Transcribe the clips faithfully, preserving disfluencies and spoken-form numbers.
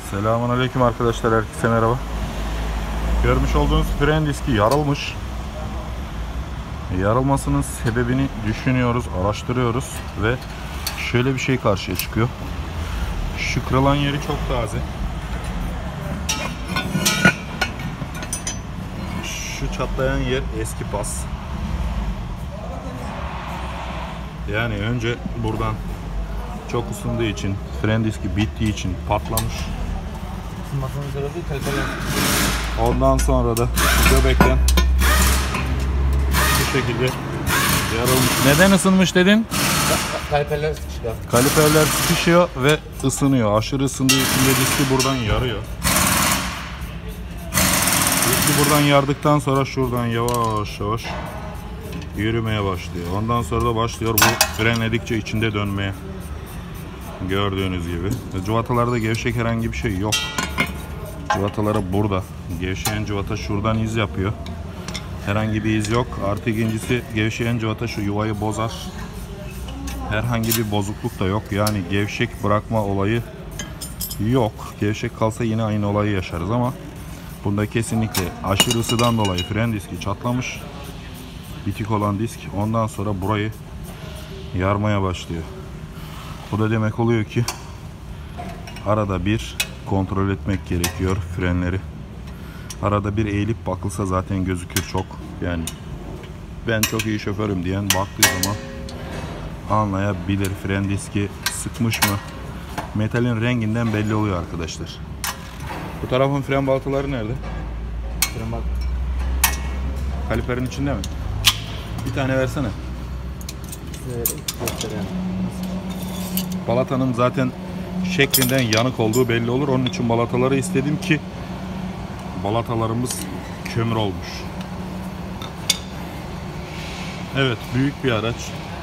Selamünaleyküm arkadaşlar, herkese merhaba. Görmüş olduğunuz fren diski yarılmış. Yarılmasının sebebini düşünüyoruz, araştırıyoruz ve şöyle bir şey karşıya çıkıyor. Şu kırılan yeri çok taze. Şu çatlayan yer eski pas. Yani önce buradan çok ısındığı için, fren diski bittiği için patlamış. Ondan sonra da göbekten bu şekilde yarılmış. Neden ısınmış dedin? Kaliperler sıkışıyor. Kaliperler sıkışıyor ve ısınıyor. Aşırı ısındığı için de diski buradan yarıyor. Diski buradan yardıktan sonra şuradan yavaş yavaş yürümeye başlıyor. Ondan sonra da başlıyor bu frenledikçe içinde dönmeye. Gördüğünüz gibi. Cıvatalarda gevşek herhangi bir şey yok. Cıvataları burada. Gevşeyen cıvata şuradan iz yapıyor. Herhangi bir iz yok. Artı ikincisi, gevşeyen cıvata şu yuvayı bozar. Herhangi bir bozukluk da yok. Yani gevşek bırakma olayı yok. Gevşek kalsa yine aynı olayı yaşarız ama bunda kesinlikle aşırı ısıdan dolayı fren diski çatlamış. Bitik olan disk ondan sonra burayı yarmaya başlıyor. Bu da demek oluyor ki arada bir kontrol etmek gerekiyor frenleri. Arada bir eğilip bakılsa zaten gözükür çok. Yani ben çok iyi şoförüm diyen baktığı zaman anlayabilir fren diski sıkmış mı. Metalin renginden belli oluyor arkadaşlar. Bu tarafın fren balataları nerede? Fren bak. Kaliperin içinde mi? Bir tane versene. Balatanın zaten şeklinden yanık olduğu belli olur. Onun için balataları istedim ki balatalarımız kömür olmuş. Evet, büyük bir araç.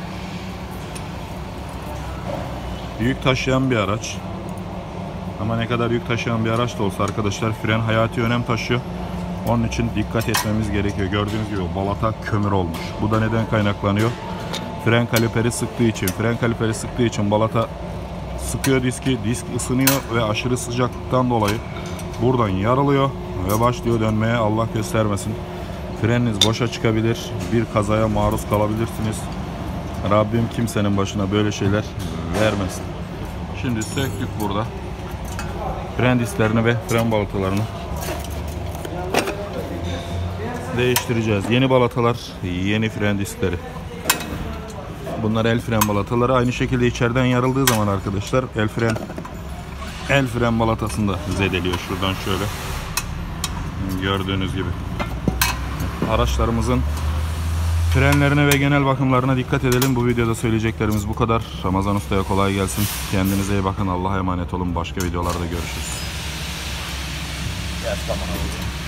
Yük taşıyan bir araç. Ama ne kadar yük taşıyan bir araç da olsa arkadaşlar fren hayati önem taşıyor. Onun için dikkat etmemiz gerekiyor. Gördüğünüz gibi balata kömür olmuş. Bu da neden kaynaklanıyor? Fren kaliperi sıktığı için. Fren kaliperi sıktığı için balata sıkıyor diski. Disk ısınıyor ve aşırı sıcaklıktan dolayı buradan yarılıyor ve başlıyor dönmeye. Allah göstermesin. Freniniz boşa çıkabilir. Bir kazaya maruz kalabilirsiniz. Rabbim kimsenin başına böyle şeyler vermesin. Şimdi söktük burada. Fren disklerini ve fren balatalarını değiştireceğiz. Yeni balatalar, yeni fren diskleri. Bunlar el fren balataları. Aynı şekilde içeriden yarıldığı zaman arkadaşlar el fren el fren balatasını da zedeliyor. Şuradan şöyle gördüğünüz gibi. Araçlarımızın frenlerine ve genel bakımlarına dikkat edelim. Bu videoda söyleyeceklerimiz bu kadar. Ramazan Usta'ya kolay gelsin. Kendinize iyi bakın. Allah'a emanet olun. Başka videolarda görüşürüz. Yes, tamam.